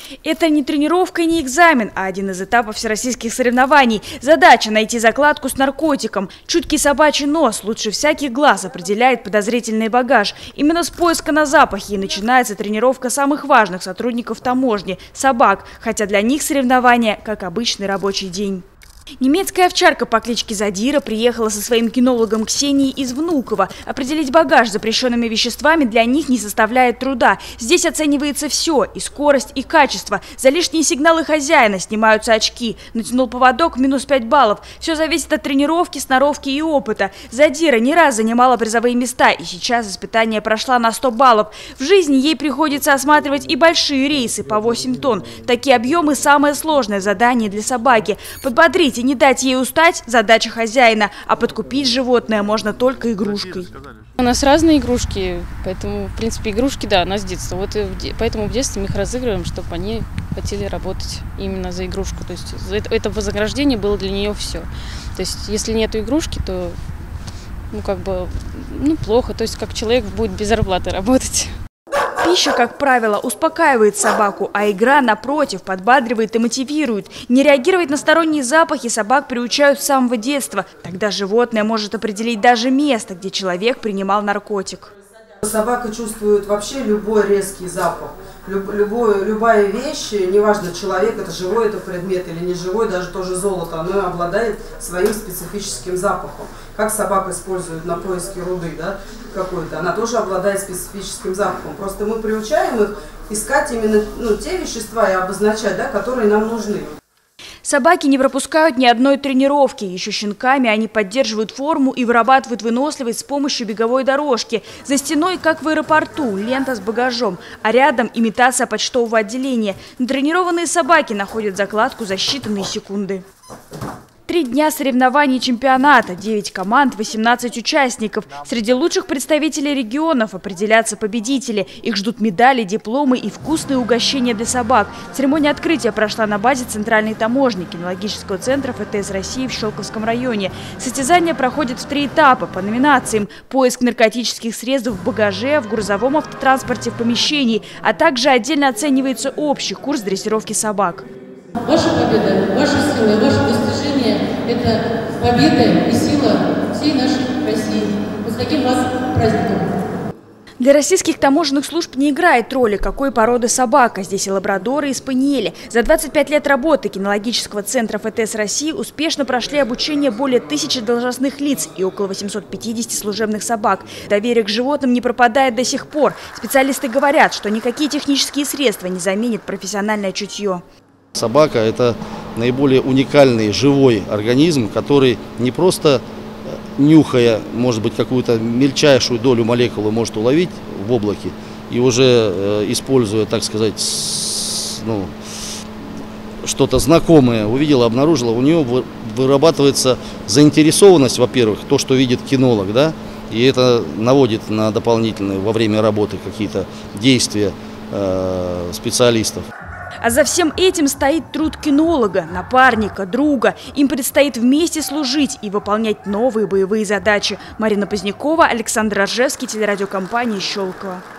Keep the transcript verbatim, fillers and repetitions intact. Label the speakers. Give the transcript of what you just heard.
Speaker 1: Это не тренировка и не экзамен, а один из этапов всероссийских соревнований. Задача – найти закладку с наркотиком. Чуткий собачий нос лучше всяких глаз определяет подозрительный багаж. Именно с поиска на запахе и начинается тренировка самых важных сотрудников таможни – собак, хотя для них соревнования как обычный рабочий день. Немецкая овчарка по кличке Задира приехала со своим кинологом Ксенией из Внуково. Определить багаж с запрещенными веществами для них не составляет труда. Здесь оценивается все – и скорость, и качество. За лишние сигналы хозяина снимаются очки. Натянул поводок – минус пять баллов. Все зависит от тренировки, сноровки и опыта. Задира не раз занимала призовые места, и сейчас испытание прошла на сто баллов. В жизни ей приходится осматривать и большие рейсы по восемь тонн. Такие объемы – самое сложное задание для собаки. Подбодрить и не дать ей устать – задача хозяина, а подкупить животное можно только игрушкой.
Speaker 2: У нас разные игрушки, поэтому, в принципе, игрушки, да, у нас с детства. Вот поэтому в детстве мы их разыгрываем, чтобы они хотели работать именно за игрушку. То есть это вознаграждение было для нее все. То есть если нет игрушки, то, ну, как бы, ну, плохо. То есть как человек будет без зарплаты работать.
Speaker 1: Пища, как правило, успокаивает собаку, а игра, напротив, подбадривает и мотивирует. Не реагировать на сторонние запахи собак приучают с самого детства. Тогда животное может определить даже место, где человек принимал наркотик.
Speaker 3: Собака чувствует вообще любой резкий запах. Люб, любой, любая вещь, неважно, человек, это живой это предмет или не живой, даже тоже золото, оно обладает своим специфическим запахом. Как собака использует на поиске руды, да, какой-то, она тоже обладает специфическим запахом. Просто мы приучаем их искать именно, ну, те вещества и обозначать, да, которые нам нужны.
Speaker 1: Собаки не пропускают ни одной тренировки. Еще щенками они поддерживают форму и вырабатывают выносливость с помощью беговой дорожки. За стеной, как в аэропорту, лента с багажом, а рядом имитация почтового отделения. Натренированные собаки находят закладку за считанные секунды. Три дня соревнований чемпионата, девять команд, восемнадцать участников. Среди лучших представителей регионов определятся победители. Их ждут медали, дипломы и вкусные угощения для собак. Церемония открытия прошла на базе Центральной таможни кинологического центра эф тэ эс России в Щелковском районе. Состязания проходят в три этапа по номинациям: поиск наркотических средств в багаже, в грузовом автотранспорте, в помещении, а также отдельно оценивается общий курс дрессировки собак.
Speaker 4: Ваша победа, ваша сила, ваше достижение – это победа и сила всей нашей России. Вот с таким вас праздником!
Speaker 1: Для российских таможенных служб не играет роли, какой породы собака. Здесь и лабрадоры, и спаниели. За двадцать пять лет работы кинологического центра эф тэ эс России успешно прошли обучение более тысячи должностных лиц и около восьмисот пятидесяти служебных собак. Доверие к животным не пропадает до сих пор. Специалисты говорят, что никакие технические средства не заменят профессиональное чутье.
Speaker 5: Собака – это наиболее уникальный живой организм, который не просто нюхая, может быть, какую-то мельчайшую долю молекулы может уловить в облаке и уже э, используя, так сказать, ну, что-то знакомое, увидела, обнаружила, у нее вырабатывается заинтересованность, во-первых, то, что видит кинолог, да, и это наводит на дополнительные во время работы какие-то действия э, специалистов.
Speaker 1: А за всем этим стоит труд кинолога, напарника, друга. Им предстоит вместе служить и выполнять новые боевые задачи. Марина Позднякова, Александр Рожевский, телерадиокомпания «Щелково».